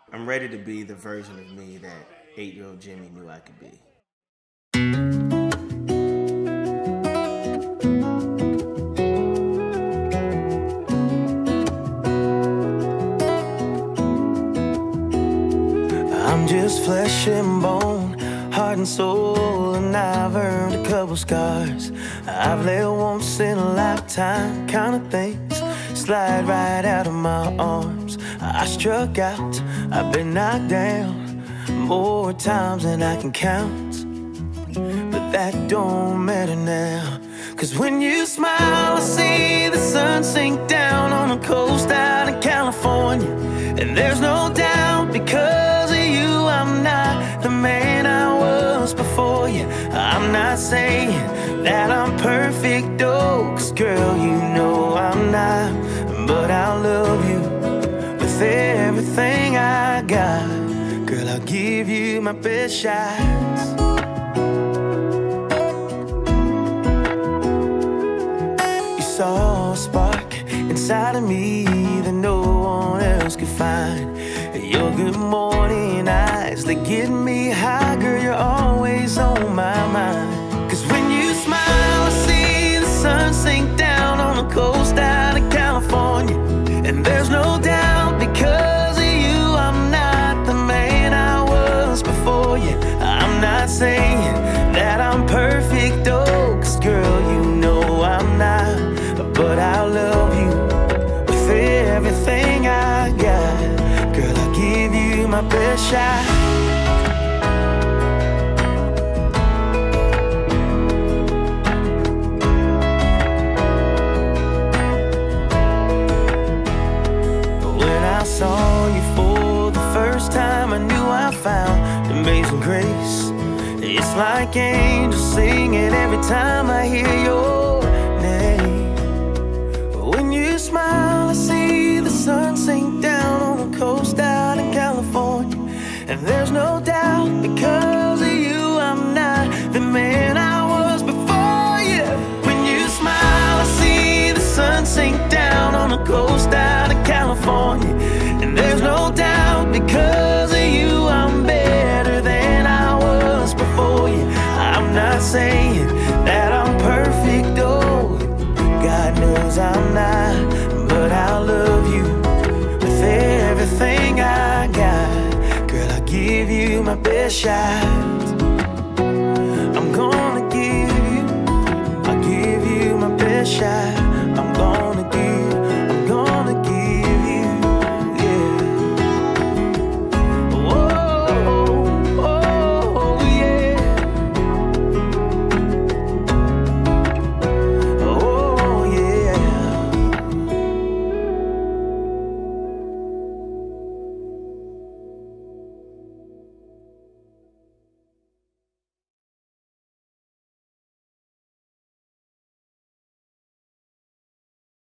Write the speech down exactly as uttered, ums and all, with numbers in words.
I'm ready to be the version of me that eight-year-old Jimmie knew I could be. I'm just flesh and bone, heart and soul, and I've earned a couple scars. I've let once in a lifetime kind of things slide right out of my arms. I struck out, I've been knocked down more times than I can count, but that don't matter now. Cause when you smile, I see the sun sink down on the coast out in California. And there's no doubt, because of you, I'm not the man I was before you. I'm not saying that I'm perfect, though, cause girl, you know I'm not. But I'll love you with everything I got. Girl, I'll give you my best shots. You saw a spark inside of me that no one else could find. Your good morning eyes, they get me high. Girl, you're always on my mind. Cause when you smile, I see the sun sink down on the coast out of California. And there's no doubt, because of you, I'm not the man I was before you. I'm not saying that I'm perfect, though, cause girl, you know I'm not. But I'll love you with everything I got. Girl, I'll give you my best shot. When I saw you for the first time, I knew I found amazing grace. It's like angels singing every time I hear your name. When you smile, I see the sun sink down on the coast out in California. And there's no doubt, because of you, I'm not the man I was before you. When you smile, I see the sun sink down on the coast out of California. And there's no doubt, because of you, I'm better than I was before you. I'm not saying that I'm perfect, though, God knows I'm not. But I'll love you with everything I got. Girl, I'll give you my best shot.